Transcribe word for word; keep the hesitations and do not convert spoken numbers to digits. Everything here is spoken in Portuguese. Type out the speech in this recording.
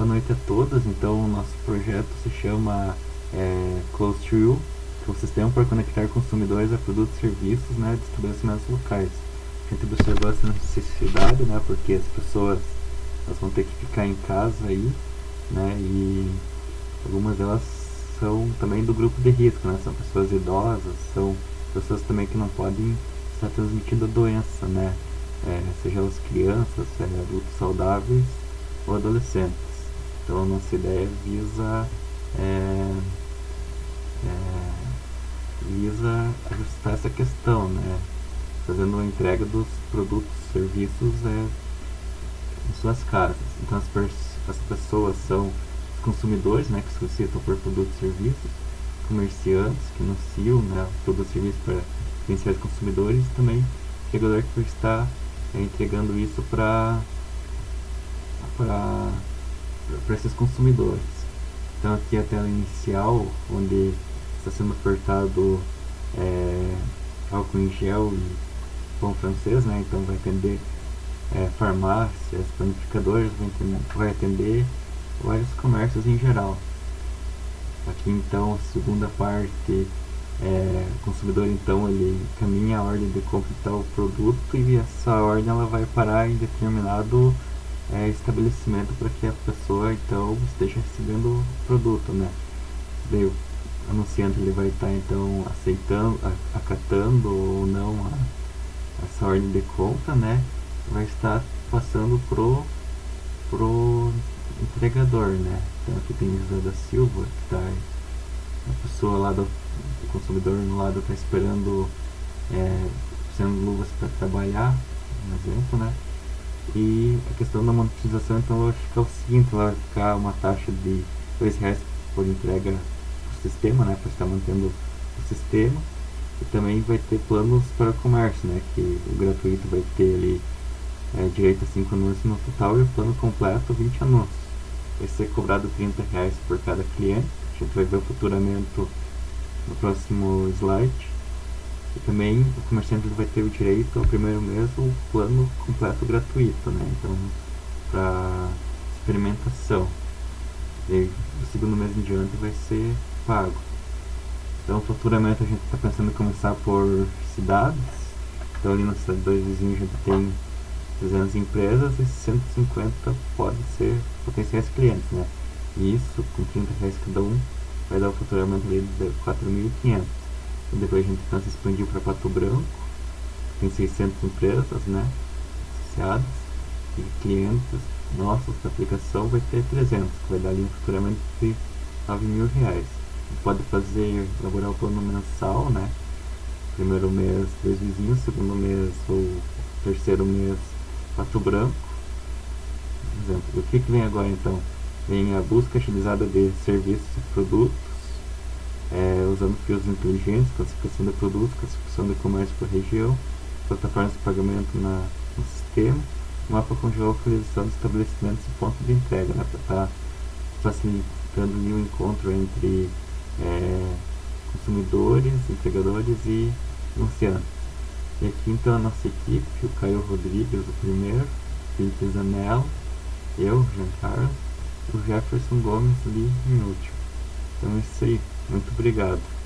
Boa noite a todos. Então, o nosso projeto se chama é, Close to You, que é um sistema para conectar consumidores a produtos e serviços, né, de estabelecimentos locais. A gente observou essa necessidade, né, porque as pessoas elas vão ter que ficar em casa aí, né, e algumas delas são também do grupo de risco, né, são pessoas idosas, são pessoas também que não podem estar transmitindo a doença, né, é, seja elas crianças, seja adultos saudáveis ou adolescentes. Então a nossa ideia visa é, é, visa ajustar essa questão, né? Fazendo a entrega dos produtos e serviços é, em suas casas. Então as, as pessoas são os consumidores, né, que solicitam por produtos e serviços, comerciantes que anunciam, né, produtos e serviços para potenciais consumidores e também o entregador que está é, entregando isso para para para esses consumidores. Então aqui a tela inicial, onde está sendo ofertado é, álcool em gel e pão francês, né? Então vai atender é, farmácias, panificadores, vai atender, vai atender vários comércios em geral. Aqui então a segunda parte, é, o consumidor então ele caminha a ordem de compra de tal produto e essa ordem ela vai parar em determinado É, estabelecimento para que a pessoa então esteja recebendo o produto, né? Daí o anunciante ele vai estar então aceitando, acatando ou não a, essa ordem de compra, né? Vai estar passando pro pro entregador, né? Então aqui tem José da Silva, que tá a pessoa lá do, do consumidor no lado está esperando é, sendo luvas para trabalhar, um exemplo, né? E a questão da monetização então vai ficar o seguinte, ela vai ficar uma taxa de dois reais por entrega do sistema, né, para estar mantendo o sistema, e também vai ter planos para o comércio, né, que o gratuito vai ter ali é, direito a cinco anúncios no total e o plano completo vinte anúncios. Vai ser cobrado trinta reais por cada cliente, a gente vai ver o faturamento no próximo slide. E também o comerciante vai ter o direito ao primeiro mês o plano completo gratuito, né? Então, para experimentação. E do segundo mês em diante vai ser pago. Então, futuramente a gente está pensando em começar por cidades. Então, ali na cidade dois vizinhos a gente tem trezentas empresas e cento e cinquenta podem ser potenciais clientes, né? E isso, com trinta reais cada um, vai dar o faturamento ali de quatro mil e quinhentos. E depois a gente pensa em expandir para Pato Branco, tem seiscentas empresas, né, associadas, e clientes nossos da aplicação vai ter trezentos, que vai dar ali um faturamento de nove mil reais. A gente pode fazer, elaborar o plano mensal, né, primeiro mês dois vizinhos, segundo mês ou terceiro mês Pato Branco. Por exemplo, o que, que vem agora então? Vem a busca agilizada de serviços e produtos, É, usando fios inteligentes, classificação de produtos, classificação de comércio por região, plataformas de pagamento na, no sistema, mapa com geolocalização de estabelecimentos e ponto de entrega, né, para estar tá facilitando ali o encontro entre é, consumidores, entregadores e anunciantes. E aqui então a nossa equipe, o Caio Rodrigues, o primeiro, Felipe Zanello, eu, Jean Carlos, o Jefferson Gomes ali em último. Então é isso aí. Muito obrigado.